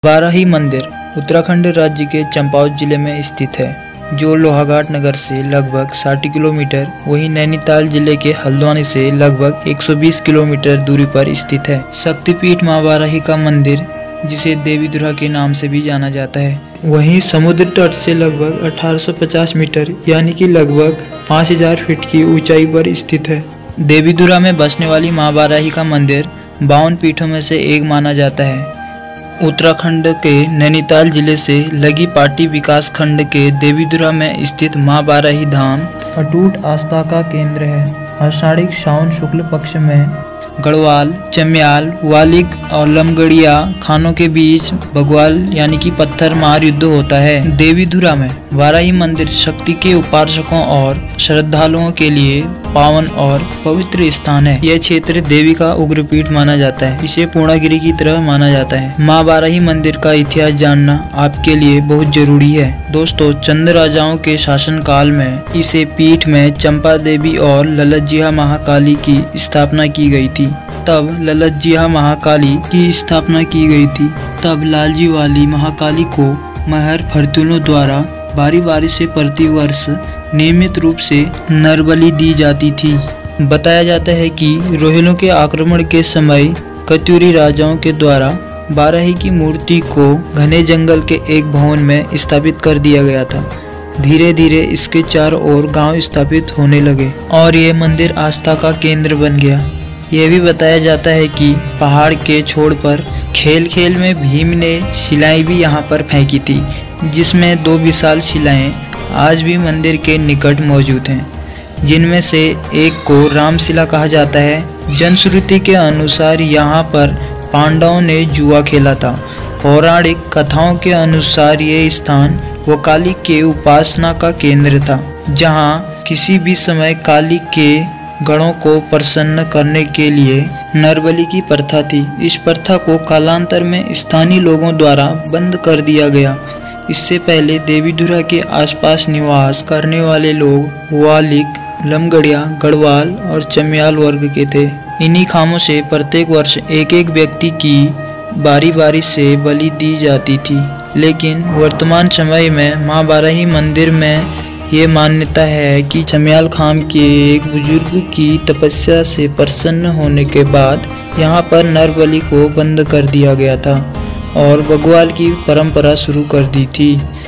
वाराही मंदिर उत्तराखंड राज्य के चंपावत जिले में स्थित है, जो लोहाघाट नगर से लगभग 60 किलोमीटर, वहीं नैनीताल जिले के हल्द्वानी से लगभग 120 किलोमीटर दूरी पर स्थित है। शक्तिपीठ मां वाराही का मंदिर, जिसे देवीधुरा के नाम से भी जाना जाता है, वहीं समुद्र तट से लगभग 1850 मीटर यानी कि लगभग 5000 फीट की ऊंचाई पर स्थित है। देवीधुरा में बसने वाली मां वाराही का मंदिर 52 पीठों में से एक माना जाता है। उत्तराखंड के नैनीताल जिले से लगी पाटी विकास खंड के देवीधुरा में स्थित मां वाराही धाम अटूट आस्था का केंद्र है। आषाढ़िक सावन शुक्ल पक्ष में गढ़वाल, चम्याल, वालिक और लमगड़िया खानों के बीच बगवाल यानी कि पत्थर मार युद्ध होता है। देवीधुरा में वाराही मंदिर शक्ति के उपासकों और श्रद्धालुओं के लिए पावन और पवित्र स्थान है। यह क्षेत्र देवी का उग्रपीठ माना जाता है। इसे पूर्णागिरि की तरह माना जाता है। मां वाराही मंदिर का इतिहास जानना आपके लिए बहुत जरूरी है। दोस्तों, चंद राजाओं के शासन काल में इसे पीठ में चंपा देवी और ललतजिहा महाकाली की स्थापना की गई थी। तब ललतजिहा महाकाली की स्थापना की गई थी। तब लालजी वाली महाकाली को महर फर्तूनों द्वारा बारी बारी से प्रति वर्ष नियमित रूप से नरबलि दी जाती थी। बताया जाता है कि रोहिलों के आक्रमण के समय कत्यूरी राजाओं के द्वारा वाराही की मूर्ति को घने जंगल के एक भवन में स्थापित कर दिया गया था। धीरे धीरे इसके चारों ओर गांव स्थापित होने लगे और ये मंदिर आस्था का केंद्र बन गया। यह भी बताया जाता है कि पहाड़ के छोर पर खेल खेल में भीम ने शिलाएं भी यहाँ पर फेंकी थी, जिसमें 2 विशाल शिलाएं आज भी मंदिर के निकट मौजूद हैं, जिनमें से एक को रामशिला कहा जाता है। जनश्रुति के अनुसार यहाँ पर पांडवों ने जुआ खेला था। पौराणिक कथाओं के अनुसार ये स्थान वो काली के उपासना का केंद्र था, जहाँ किसी भी समय काली के गणों को प्रसन्न करने के लिए नरबलि की प्रथा थी। इस प्रथा को कालांतर में स्थानीय लोगों द्वारा बंद कर दिया गया। इससे पहले देवीधुरा के आसपास निवास करने वाले लोग वालिक, लमगड़िया, गढ़वाल और चम्याल वर्ग के थे। इन्हीं खामों से प्रत्येक वर्ष एक एक व्यक्ति की बारी बारी से बलि दी जाती थी। लेकिन वर्तमान समय में मां वाराही मंदिर में ये मान्यता है कि चम्याल खाम के एक बुजुर्ग की तपस्या से प्रसन्न होने के बाद यहाँ पर नरबलि को बंद कर दिया गया था और बगवाल की परंपरा शुरू कर दी थी।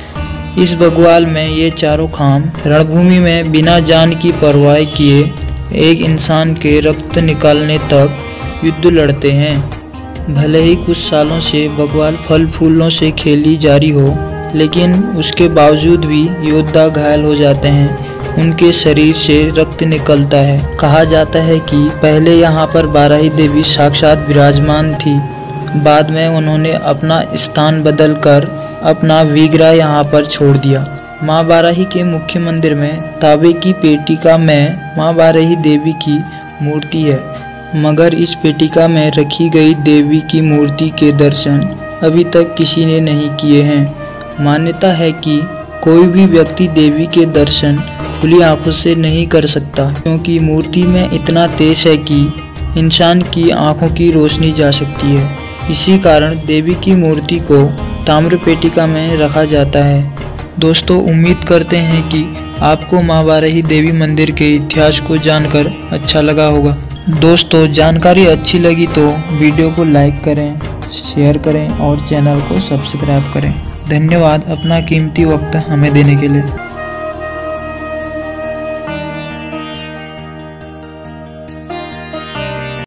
इस बगवाल में ये चारों खाम रणभूमि में बिना जान की परवाह किए एक इंसान के रक्त निकालने तक युद्ध लड़ते हैं। भले ही कुछ सालों से बगवाल फल फूलों से खेली जारी हो, लेकिन उसके बावजूद भी योद्धा घायल हो जाते हैं। उनके शरीर से रक्त निकलता है। कहा जाता है कि पहले यहाँ पर वाराही देवी साक्षात विराजमान थी। बाद में उन्होंने अपना स्थान बदलकर अपना विग्रह यहाँ पर छोड़ दिया। मां वाराही के मुख्य मंदिर में तांबे की पेटिका में मां वाराही देवी की मूर्ति है, मगर इस पेटिका में रखी गई देवी की मूर्ति के दर्शन अभी तक किसी ने नहीं किए हैं। मान्यता है कि कोई भी व्यक्ति देवी के दर्शन खुली आंखों से नहीं कर सकता, क्योंकि मूर्ति में इतना तेज है कि इंसान की आंखों की रोशनी जा सकती है। इसी कारण देवी की मूर्ति को ताम्र पेटिका में रखा जाता है। दोस्तों, उम्मीद करते हैं कि आपको मां वाराही देवी मंदिर के इतिहास को जानकर अच्छा लगा होगा। दोस्तों, जानकारी अच्छी लगी तो वीडियो को लाइक करें, शेयर करें और चैनल को सब्सक्राइब करें। धन्यवाद अपना कीमती वक्त हमें देने के लिए।